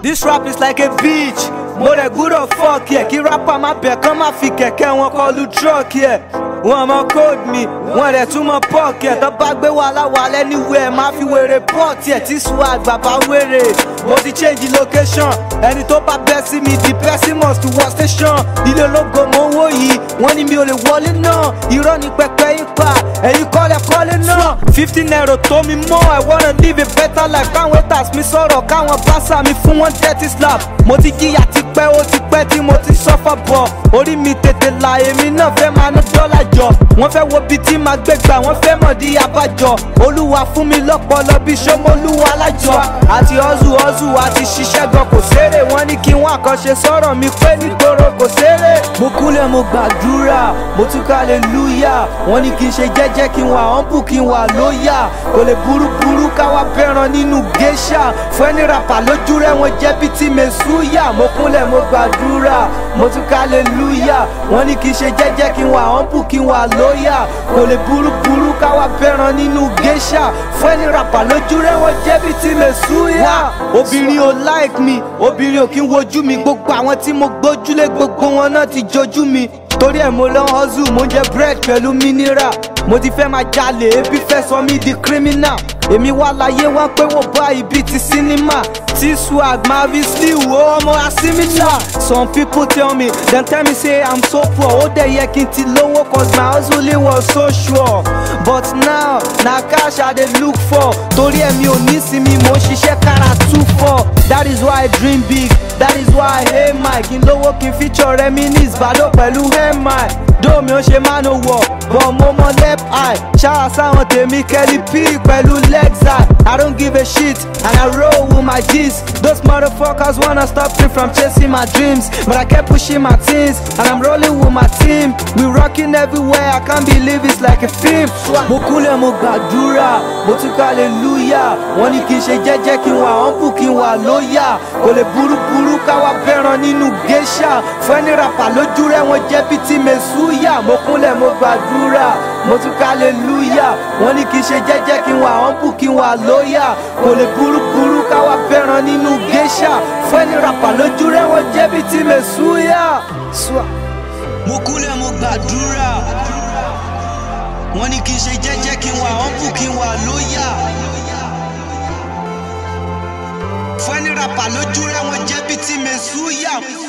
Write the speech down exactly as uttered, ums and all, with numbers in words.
This rap is like a beach. Mo de good or fuck yeah. Ki rapper ma be kan ma fi kẹ̀kẹ́ wọn kọlu truck yeah. Wọ́n ma code me, wọ́n de tún ma pocket. Tó bá gbé wàhálà wà anywhere, ma fi wèrè port yeah. Tí swag bàbá wèrè, mo ti change location. Ẹni tó bá bẹ́ sí mi, the person must to work station. Ilé ológo mo ń wò yìí, wọ́n ní mi ò lè wọlé náà. Irọ́ ni pẹpẹ yín pa, ẹ̀yin kọ́lẹ̀ kọ́lé náà. Fifty naira tó mi mọ́, I wanna live a better life. Káwọn haters mi sọ̀rọ̀, káwọn báṣà mi fún wọn dirty slap. Mo ti jìyà ti pẹ́, ó ti pẹ́ tí mo ti suffer bọ̀. Orí mi tètè la, èmi náà fẹ́ máa ná dọ́là jọ. Wọ́n fẹ́ wo bí tí máa gbé gbà, wọ́n fẹ́ mọ̀ di abájọ. Olúwa fún mi lọ́pọlọ bí Ṣómolúwa lájọ. Àti hustle hustle àti ṣiṣẹ́ gan kò ṣeré. Wọ́n ní kí wọ́n àkànṣe sọ̀rọ̀ mi pé nígboro kò ṣeré. Mo kúnlẹ̀ mo gbàdúrà, mo tún ká hallelujah. Wọ́n ní kí n ṣe jẹ́jẹ́ kí n wà humble kí n wà lóyà. Kò lè burúburú káwá bẹ́ràn nínú geisha. Fún ẹni rapa lójú rẹ̀ wọ́n jẹ́ bí tí mẹ́súyà. Mo kúnlẹ̀ mo gbàdúrà, mo tún ká hallelujah. Wọ́n ní kí n ṣe jẹ́jẹ́ kí n wà humble kí n wà lóyà. Kò lè burúburú káwá bẹ́ràn nínú geisha. Fún ẹni rapa lójú rẹ̀ wọ́n jẹ́ bí tí mẹ́súyà. Obìnrin ò like me, obìnrin ò kí ń wojú mi. Gbogbo àwọn tí mo gbójúlé gbogbo wọn náà ti jojú mi. Torí ẹ̀ mo lọ hustle, mo jẹ bread pẹ̀lú mineral. Mo ti fẹ́ máa jalè, ebi fẹ́ sọ mí di criminal. Èmi wá láyé wọ́n pé wọ́n bá ibi ti cinema. T-Swag, Marvin Lee, oh ọmọ asimila. Some people tell me, dem tell me say I'm so poor. Ó dẹ̀ yẹ kí n ti lówó cause my hustling was so sure. But now, na cash I dey look for. Torí ẹ̀ mi ò ní sinmi, mo ń ṣiṣẹ́ kára two four. That is why I dream big, that is why I hate my. Kí n lówó kí n feature reminisce, bàdó pẹ̀lú hair my. Dó mi ò ṣe máa no wọ̀, but mo mọ left eye. Ṣáà sáwọn tèmi Kẹ́lí P pẹ̀lú legs eye. I don't give a shit and I roll with my G's. Those motherfuckers wanna stop me from chasing my dreams, but I kept pushing my teams and I'm rolling with my team. We rocking everywhere, I can't believe it's like a film. Mo kúnlẹ̀ mo gbàdúrà, mo tún ká hallelujah. Wọ́n ní kí n ṣe jẹ́jẹ́ kí n wà humble kí n wà lóyà. Kò lè burúburú káwá bẹ́ràn nínú geisha. Fún ẹni rapa lójú rẹ̀ wọ́n jẹ́ bí tí mẹ́súyà. Mo kúnlẹ̀ mo gbàdúrà, mo tún ká hallelujah. Wọ́n ní kí n ṣe jẹ́jẹ́ kí n wà humble kí n wà lóyà. Kò lè burúburú káwá bẹ́ràn nínú geisha. Fún ẹni rapa lójú rẹ̀ wọ́n jẹ́ bí tí mẹ́súyà. Mo kúnlẹ̀ mo gbàdúrà, wọ́n ní kí n ṣe jẹ́jẹ́ kí n wà humble kí n wà lóyà. Fún ẹni rapa lójú rẹ̀ wọ́n jẹ́ bí tí mẹ́súyà.